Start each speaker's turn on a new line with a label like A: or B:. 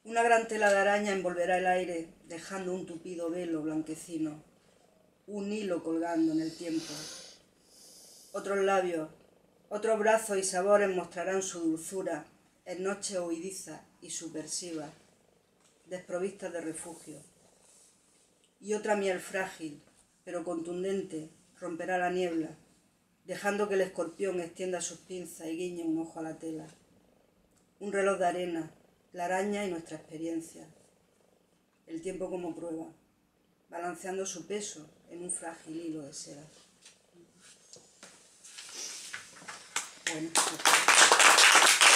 A: Una gran tela de araña envolverá el aire, dejando un tupido velo blanquecino, un hilo colgando en el tiempo. Otros labios, otros brazos y sabores mostrarán su dulzura en noches huidizas y subversivas, desprovistas de refugio. Y otra miel frágil, pero contundente, romperá la niebla, dejando que el escorpión extienda sus pinzas y guiñe un ojo a la tela. Un reloj de arena, la araña y nuestra experiencia. El tiempo como prueba, balanceando su peso en un frágil hilo de seda. Bueno,